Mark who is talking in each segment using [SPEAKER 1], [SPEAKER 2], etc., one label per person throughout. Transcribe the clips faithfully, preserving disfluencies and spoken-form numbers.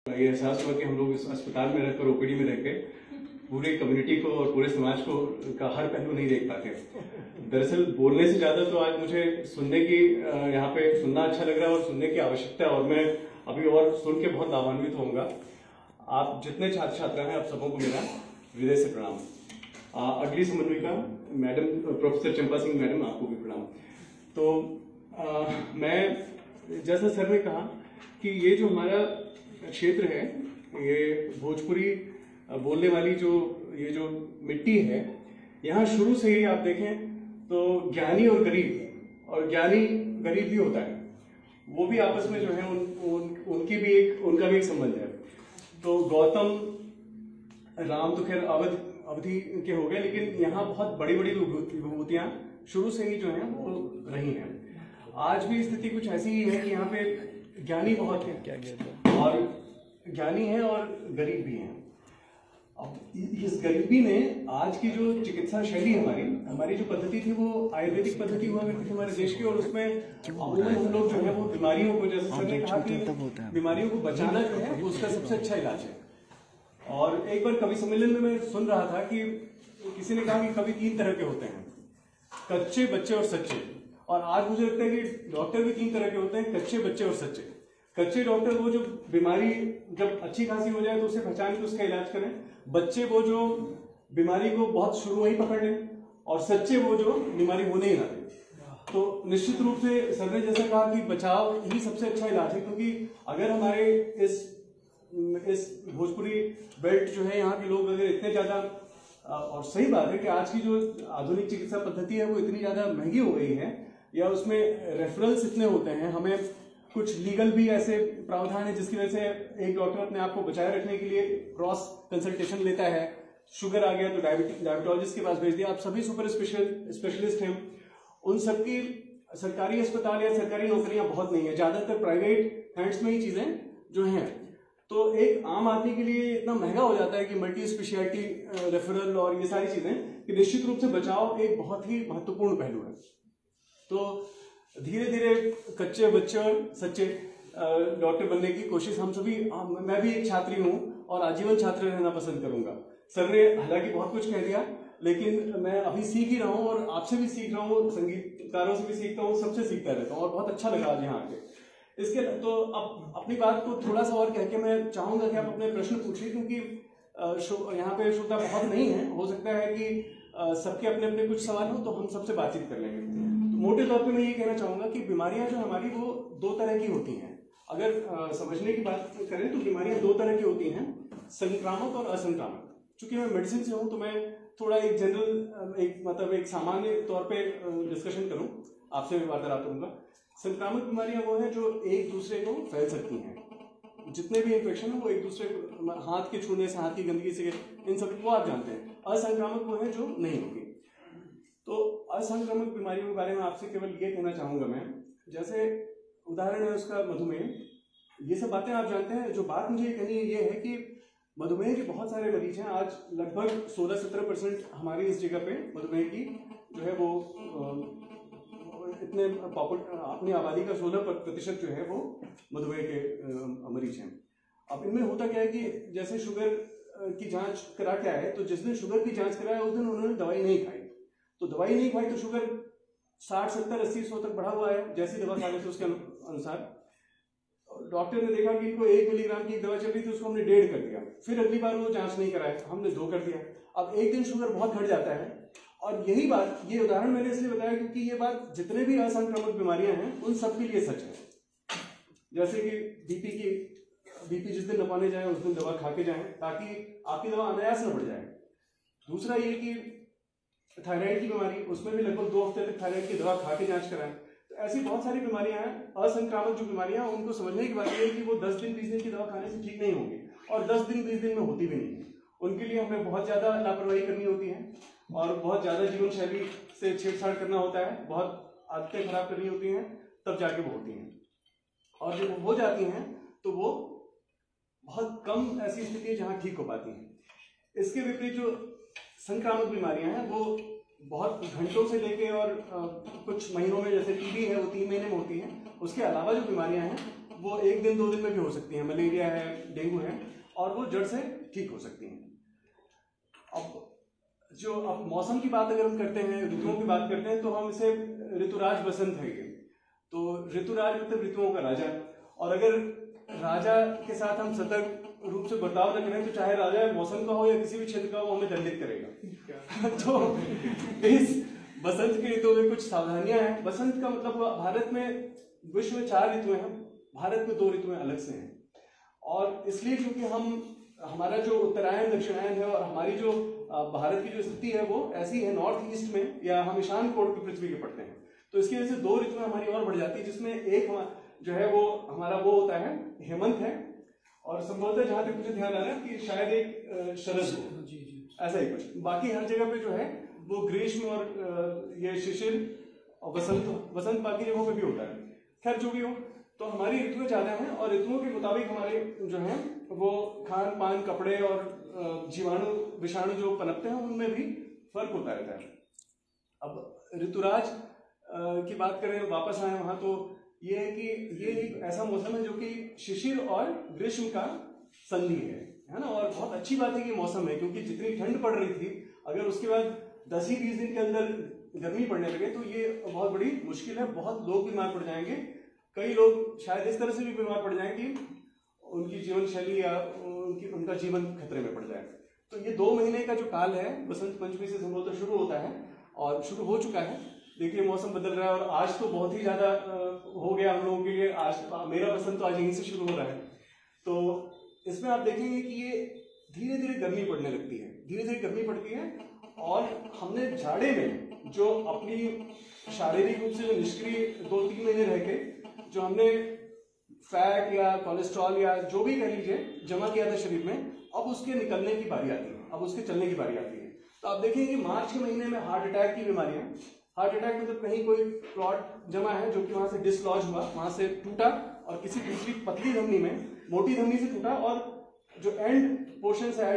[SPEAKER 1] ये एहसास हुआ कि हम लोग इस अस्पताल में रहकर ओपीडी में रहकर पूरे कम्युनिटी को और पूरे समाज को का हर पहलू नहीं देख पाते। दरअसल बोलने से ज्यादा तो आज मुझे सुनने की यहाँ पे सुनना अच्छा लग रहा है और सुनने की आवश्यकता है, और मैं अभी और सुन के बहुत लाभान्वित होऊंगा। आप जितने छात्र छात्रा हैं, आप सबों को मेरा हृदय से प्रणाम। अगली समन्वयिका madam professor Champa Singh madam, आपको भी प्रणाम। तो आ, मैं जैसा सर ने कहा कि ये जो हमारा क्षेत्र है, ये भोजपुरी बोलने वाली जो ये जो मिट्टी है, यहाँ शुरू से ही आप देखें तो ज्ञानी और गरीब, और ज्ञानी गरीब भी होता है, वो भी आपस में जो है उन, उन, उनकी भी एक उनका भी एक संबंध है। तो गौतम राम तो खैर अवध अवधि के हो गए, लेकिन यहाँ बहुत बड़ी बड़ी विभूतियां शुरू से ही जो है वो रही हैं। आज भी स्थिति कुछ ऐसी ही है कि यहाँ पे ज्ञानी बहुत है और ज्ञानी है और गरीब भी हैं। अब इस गरीबी ने आज की जो चिकित्सा शैली हमारी हमारी जो पद्धति थी वो आयुर्वेदिक पद्धति हुआ करती थी हमारे देश की, और उसमें हम लोग जो है वो बीमारियों को, जैसे सर ने कहा कि बीमारियों को बचाना जो है वो उसका सबसे अच्छा इलाज है। और एक बार कवि सम्मेलन में मैं सुन रहा था कि किसी ने कहा कि कवि तीन तरह के होते हैं, कच्चे, बच्चे और सच्चे। और आज मुझे लगता है कि डॉक्टर भी तीन तरह के होते हैं, कच्चे, बच्चे और सच्चे। कच्चे डॉक्टर वो जो बीमारी जब अच्छी खासी हो जाए तो उसे पहचान के उसका इलाज करें, बच्चे वो जो बीमारी को बहुत शुरू में ही पकड़ लें, और सच्चे वो जो बीमारी होने ही ना दे। तो निश्चित रूप से सर ने जैसा कहा कि बचाव ही सबसे अच्छा इलाज है, क्योंकि अगर हमारे इस इस भोजपुरी बेल्ट जो है, यहाँ के लोग अगर इतने ज्यादा, और सही बात है कि आज की जो आधुनिक चिकित्सा पद्धति है वो इतनी ज्यादा महंगी हो गई है, या उसमें रेफरल्स इतने होते हैं, हमें कुछ लीगल भी ऐसे प्रावधान है जिसकी वजह से एक डॉक्टर अपने आप को बचाए रखने के लिए क्रॉस कंसल्टेशन लेता है। शुगर आ गया तो डायबिटोलॉजिस्ट के पास भेज दिया। आप सभी सुपर स्पेशलिस्ट हैं, उन सबकी सरकारी अस्पताल या सरकारी नौकरियां बहुत नहीं है, ज्यादातर प्राइवेट हैंड्स में ही चीजें जो हैं। तो एक आम आदमी के लिए इतना महंगा हो जाता है कि मल्टी स्पेशलिटी रेफरल और ये सारी चीजें, कि निश्चित रूप से बचाव एक बहुत ही महत्वपूर्ण पहलू है। तो धीरे धीरे कच्चे, बच्चे और सच्चे डॉक्टर बनने की कोशिश हम सभी, मैं भी एक छात्री हूं और आजीवन छात्र रहना पसंद करूंगा। सर ने हालांकि बहुत कुछ कह दिया, लेकिन मैं अभी सीख ही रहा हूं और आपसे भी सीख रहा हूं, संगीतकारों से भी सीखता हूं, सबसे सीखता रहता हूं, और बहुत अच्छा लगा आज यहाँ आके। इसके तो अब अपनी बात को थोड़ा सा और कह के मैं चाहूंगा कि आप अपने प्रश्न पूछिए, क्योंकि यहाँ पे श्रोता बहुत नहीं है, हो सकता है कि सबके अपने अपने कुछ सवाल हो तो हम सबसे बातचीत कर लेंगे। तो मोटे तौर पे मैं ये कहना चाहूंगा कि बीमारियां जो हमारी वो दो तरह की होती हैं। अगर आ, समझने की बात करें तो बीमारियां दो तरह की होती हैं, संक्रामक और असंक्रामक। चूंकि मैं मेडिसिन से हूं तो मैं थोड़ा एक जनरल, एक मतलब एक सामान्य तौर पे डिस्कशन करूं, आपसे भी वार्तालाप करूंगा। संक्रामक बीमारियां वो हैं जो एक दूसरे को फैल सकती हैं, जितने भी इन्फेक्शन है वो एक दूसरे को हाथ के छूने से, हाथ की गंदगी से, इन सब को आप जानते हैं। असंक्रामक वो है जो नहीं होगी। तो असंक्रामक बीमारियों के बारे में आपसे केवल ये कहना चाहूंगा मैं, जैसे उदाहरण है उसका मधुमेह, ये सब बातें आप जानते हैं। जो बात मुझे कहनी है ये है कि मधुमेह के बहुत सारे मरीज हैं। आज लगभग सोलह सत्रह परसेंट हमारी इस जगह पे मधुमेह की जो है वो इतने अपनी आबादी का सोलह प्रतिशत जो है वो मधुमेह के मरीज हैं। अब इनमें होता क्या है कि जैसे शुगर की जांच करा के आए, तो जिस दिन शुगर की जांच कराया उस दिन उन्होंने दवाई नहीं खाई, तो दवाई नहीं खाई तो शुगर साठ सत्तर अस्सी सौ तक बढ़ा हुआ है। जैसी दवा खा रहे थे उसके अनुसार डॉक्टर ने देखा कि इनको एक मिलीग्राम की दवा चल रही थी, उसको हमने डेढ़ कर दिया। फिर अगली बार वो जांच नहीं कराया, हमने दो कर दिया। अब एक दिन शुगर बहुत घट जाता है। और यही बात, ये उदाहरण मैंने इसलिए बताया क्योंकि ये बात जितने भी असंक्रामक बीमारियां हैं उन सबके लिए सच है। जैसे कि बीपी की बीपी जिस दिन नपाने जाए उस दिन दवा खा के जाएं, ताकि आपकी दवा अनायास न बढ़ जाए। दूसरा ये कि थायराइड की बीमारी, उसमें भी लगभग दो हफ्ते तक थायराइड की दवा खा के जांच कराएं। तो ऐसी बहुत सारी बीमारियां हैं असंक्रामक जो बीमारियां, उनको समझने की बात यह है कि वो दस दिन बीस दिन की दवा खाने से ठीक नहीं होंगी, और दस दिन बीस दिन में होती भी नहीं है। उनके लिए हमें बहुत ज्यादा लापरवाही करनी होती है और बहुत ज्यादा जीवन शैली से छेड़छाड़ करना होता है, बहुत आदतें खराब करनी होती हैं, तब जाके वो होती हैं। और जब वो हो जाती हैं तो वो बहुत कम ऐसी स्थिति है जहां ठीक हो पाती हैं। इसके विपरीत जो संक्रामक बीमारियां हैं वो बहुत घंटों से लेके और आ, कुछ महीनों में, जैसे टीबी है वो तीन महीने में होती है। उसके अलावा जो बीमारियां हैं
[SPEAKER 2] वो एक दिन दो दिन में भी हो सकती हैं, मलेरिया है, डेंगू है, और वो जड़ से ठीक हो सकती हैं। अब जो अब मौसम की बात अगर हम करते हैं, ऋतुओं की बात करते हैं, तो हम इसे ऋतुराज बसंत है ये। तो ऋतुराज मतलब ऋतुओं का राजा, और अगर राजा के साथ हम सतर्क रूप से बर्ताव न करें तो चाहे राजा मौसम का हो या किसी भी क्षेत्र का हो, वो हमें दंडित करेगा। तो इस बसंत की ऋतु में कुछ सावधानियां हैं। बसंत का मतलब भारत में, विश्व में चार ऋतुएं हैं, भारत में दो ऋतुएं अलग से हैं, और इसलिए क्योंकि हम हमारा जो उत्तरायण दक्षिणायन है और हमारी जो भारत की जो स्थिति है वो ऐसी है, नॉर्थ ईस्ट में, या हम ईशान कोण पे पृथ्वी के पड़ते हैं, तो इसकी वजह से दो ऋतुएं हमारी और बढ़ जाती है, जिसमें एक जो है वो हमारा वो होता है हेमंत है, और संभवतः जहां तक मुझे ध्यान आ रहा है कि शायद एक शरद हो, ऐसा ही कुछ। बाकी हर जगह पे जो है वो ग्रीष्म और ये शिशिर और वसंत वसंत बाकी जगहों पे भी होता है। खैर जो भी हो, तो हमारी ऋतुएं ज्यादा हैं, और ऋतुओं के मुताबिक हमारे जो है वो खान पान, कपड़े और जीवाणु विषाणु जो पनपते हैं उनमें भी फर्क होता रहता है। अब ऋतुराज की बात करें, वापस आए वहां, तो ये है कि ये एक ऐसा मौसम है जो कि शिशिर और ग्रीष्म का संधि है, है ना। और बहुत अच्छी बात है कि मौसम है, क्योंकि जितनी ठंड पड़ रही थी, अगर उसके बाद दस ही बीस दिन के अंदर गर्मी पड़ने लगे तो ये बहुत बड़ी मुश्किल है, बहुत लोग बीमार पड़ जाएंगे। कई लोग शायद इस तरह से भी बीमार पड़ जाएंगे कि उनकी जीवन शैली या उनकी उनका जीवन खतरे में पड़ जाए। तो ये दो महीने का जो काल है बसंत पंचमी से संभवतः शुरू होता है, और शुरू हो चुका है। देखिए मौसम बदल रहा है, और आज तो बहुत ही ज्यादा हो गया हम लोगों के लिए। आज मेरा बसंत तो आज यहीं से शुरू हो रहा है। तो इसमें आप देखेंगे कि ये धीरे धीरे गर्मी पड़ने लगती है, धीरे धीरे गर्मी पड़ती है, और हमने जाड़े में जो अपनी शारीरिक रूप से जो निष्क्रिय दो तीन महीने रह के जो हमने फैट या कोलेस्ट्रॉल या जो भी कह लीजिए जमा किया था शरीर में, अब उसके निकलने की बारी आती है, अब उसके चलने की बारी आती है। तो आप देखेंगे मार्च के महीने में हार्ट अटैक की बीमारियां, हार्ट अटैक मतलब कहीं कोई क्लॉट जमा है जो कि वहां से डिसलॉज हुआ, वहां से टूटा, और किसी दूसरी पतली धमनी में, मोटी धमनी से टूटा, और जो एंड पोर्शन है,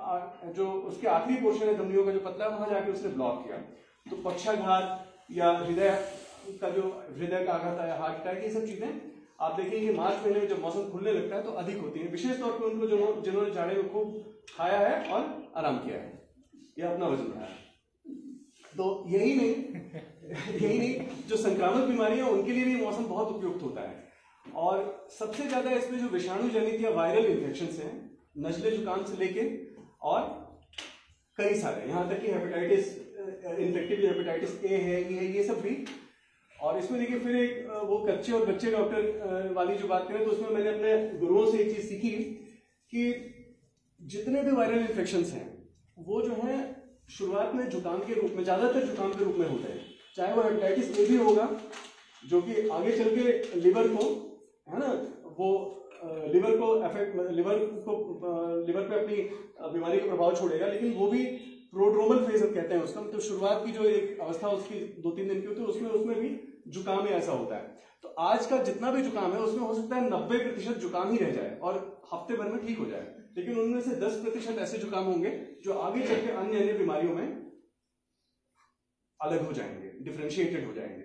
[SPEAKER 2] जो उसके आखिरी पोर्शन है धमनियों का जो पतला, वहां जाके उसने ब्लॉक किया। तो पक्षाघात या हृदय का जो हृदय का आघात है, हार्ट अटैक, ये सब चीजें आप देखेंगे मार्च महीने में जब मौसम खुलने लगता है तो अधिक होती है, विशेष तौर पर उनको जो जिन्होंने जाड़े में खूब खाया है और आराम किया है या अपना वजन बढ़ाया। तो यही नहीं यही नहीं जो संक्रामक बीमारियां, उनके लिए भी मौसम बहुत उपयुक्त होता है। और सबसे ज्यादा इसमें जो विषाणु जनित या वायरल इन्फेक्शन हैं, नजले जुकाम से लेके और कई सारे, यहाँ तक कि हेपेटाइटिस, इन्फेक्टिव हेपेटाइटिस ए है, ई है, ये सब भी। और इसमें देखिए फिर एक वो कच्चे और बच्चे डॉक्टर वाली जो बात करें, तो उसमें मैंने अपने गुरुओं से एक चीज सीखी कि जितने भी वायरल इन्फेक्शंस हैं वो जो है शुरुआत में जुकाम के रूप में, ज्यादातर जुकाम के रूप में होते हैं। चाहे वो हेपेटाइटिस ए भी होगा जो कि आगे चल के लिवर को, है ना, वो लिवर को अफेक्ट, लिवर को लिवर पे अपनी बीमारी का प्रभाव छोड़ेगा, लेकिन वो भी प्रोड्रोमल फेज कहते हैं उसका, मतलब शुरुआत की जो एक अवस्था उसकी दो तीन दिन की होती है, उसमें उसमें भी जुकाम ही ऐसा होता है। तो आज का जितना भी जुकाम है उसमें हो सकता है नब्बे प्रतिशत जुकाम ही रह जाए और हफ्ते भर में ठीक हो जाए, लेकिन उनमें से दस प्रतिशत ऐसे जुकाम होंगे जो आगे चल के अन्य अन्य बीमारियों में अलग हो जाएंगे, डिफरेंशिएटेड हो जाएंगे।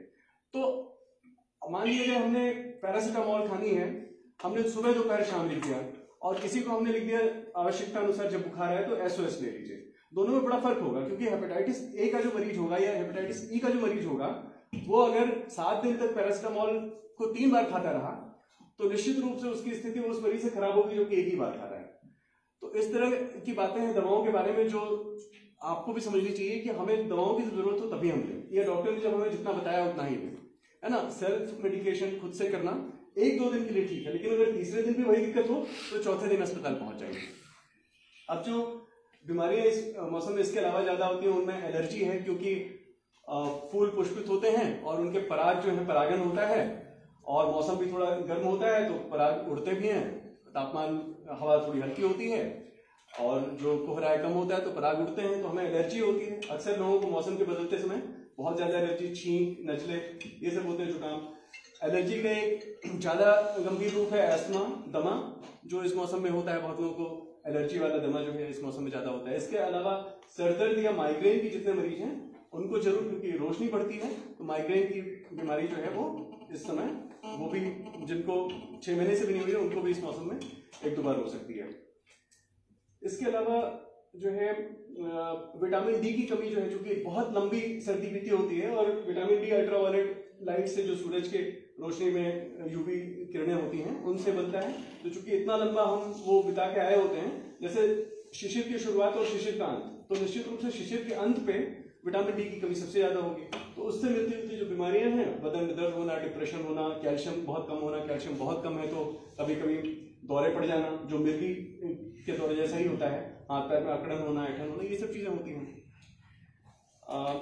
[SPEAKER 2] तो मान लीजिए हमने पैरासिटामोल खानी है, हमने सुबह दोपहर शाम लिख दिया, और किसी को हमने लिख दिया आवश्यकता अनुसार जब बुखार है तो एसओएस ले लीजिए। दोनों में बड़ा फर्क होगा, क्योंकि हेपेटाइटिस ए का जो मरीज होगा या हेपेटाइटिस ई का जो मरीज होगा, वो अगर सात दिन तक पैरासिटामोल को तीन बार खाता रहा तो निश्चित रूप से उसकी स्थिति उस मरीज से खराब होगी जो कि एक ही बार खा रहा है। तो इस तरह की बातें हैं दवाओं के बारे में जो आपको भी समझनी चाहिए कि हमें दवाओं की जरूरत हो तभी हम लें, या डॉक्टर ने जब हमें जितना बताया उतना ही लें, है ना। सेल्फ मेडिकेशन खुद से करना एक दो दिन के लिए ठीक है, लेकिन अगर तीसरे दिन भी वही दिक्कत हो तो चौथे दिन अस्पताल पहुंच जाएंगे। अब जो बीमारियां इस मौसम में इसके अलावा ज्यादा होती हैं, उनमें एलर्जी है, क्योंकि फूल पुष्पित होते हैं और उनके पराग जो है परागन होता है, और मौसम भी थोड़ा गर्म होता है तो पराग उड़ते भी हैं, तापमान हवा थोड़ी हल्की होती है, और जो कोहरा कम होता है तो पराग उड़ते हैं, तो हमें एलर्जी होती है। अक्सर लोगों को मौसम के बदलते समय बहुत ज्यादा एलर्जी, छींक, नजले, ये सब होते हैं जुकाम। एलर्जी का एक ज्यादा गंभीर रूप है एस्थमा, दमा, जो इस मौसम में होता है। बहुत लोगों को एलर्जी वाला दमा जो है इस मौसम में ज्यादा होता है। इसके अलावा सरदर्द या माइग्रेन की जितने मरीज हैं उनको जरूर, क्योंकि रोशनी पड़ती है तो माइग्रेन की बीमारी जो है वो इस समय वो भी जिनको छह महीने से भी नहीं हुई है उनको भी इस मौसम में एक दो बार हो सकती है। इसके अलावा जो है विटामिन डी की कमी जो है, जो कि बहुत लंबी सर्दी बीती होती है, और विटामिन डी अल्ट्रावायलेट लाइट से जो सूरज के रोशनी में यूवी किरणें होती हैं उनसे बनता है। तो चूंकि इतना लंबा हम वो बिता के आए होते हैं, जैसे शिशिर की शुरुआत और शिशिर का अंत, तो निश्चित रूप से शिशिर के अंत पे विटामिन डी की कमी सबसे ज्यादा होगी। तो उससे मिलती जुलती जो बीमारियां हैं, बदन में दर्द होना, डिप्रेशन होना, कैल्शियम बहुत कम होना, कैल्शियम बहुत कम है तो कभी कभी दौरे पड़ जाना, जो मिर्गी के दौरे जैसा ही होता है, हाथ पैर में अकड़न होना, ऐठन होना, ये सब चीजें होती हैं। आ,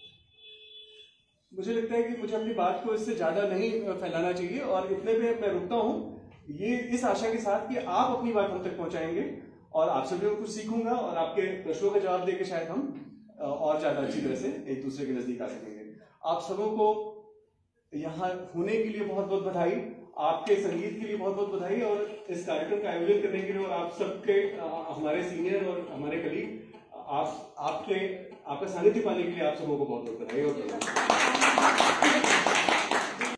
[SPEAKER 2] मुझे लगता है कि मुझे अपनी बात को इससे ज्यादा नहीं फैलाना चाहिए और इतने पे मैं रुकता हूँ, ये इस आशा के साथ कि आप अपनी बात हम तक पहुंचाएंगे और आपसे भी कुछ सीखूंगा और आपके प्रश्नों का जवाब देकर शायद हम और ज्यादा अच्छी तरह से एक दूसरे के नजदीक आ सकेंगे। आप सबों को यहाँ होने के लिए बहुत बहुत बधाई, आपके संगीत के लिए बहुत बहुत बधाई, और इस कार्यक्रम का आयोजन करने के लिए और आप सबके हमारे सीनियर और हमारे कलीग आप आपके आपका सानिध्य पाने के लिए आप सबों को बहुत बहुत बधाई और